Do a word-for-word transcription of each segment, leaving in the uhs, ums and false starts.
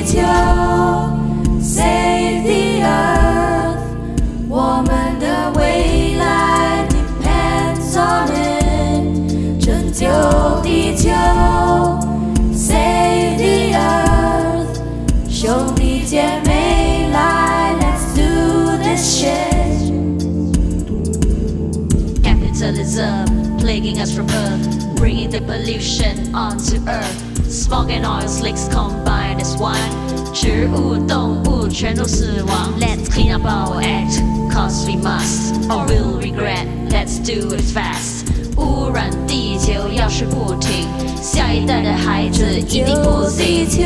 地球 ，Save the Earth， 我们的未来 depends on it， 拯救地球 ，Save the Earth， 兄弟姐妹来 ，Let's do this shit。Capitalism plaguing us from birth, bringing the pollution onto Earth. Smog and oil slicks combined as one. 植物、动物全都死亡。Let's clean up our act, cause we must, or we'll regret. Let's do it fast. 污染地球要是不停，下一代的孩子一定不行。地球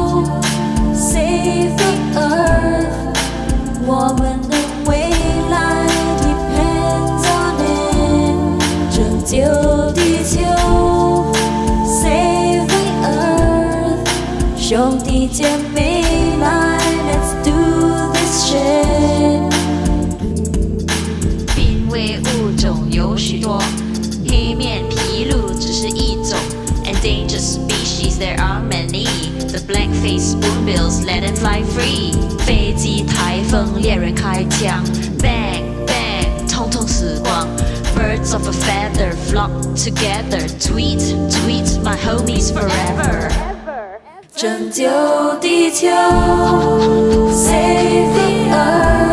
，Save the Earth， 我们的未来 depends on it， 拯救地球 ，Save the Earth， 兄弟姐妹来 ，Let's do this shit。濒危物种有许多，黑面琵鹭只是一种 ，endangered species there are many。The black-faced spoonbills let them fly free。飞机、台风、猎人开枪 ，bang bang， 通通死光。Birds of a feather flock together. Tweet tweet my homies forever。拯救地球 ，Save the Earth。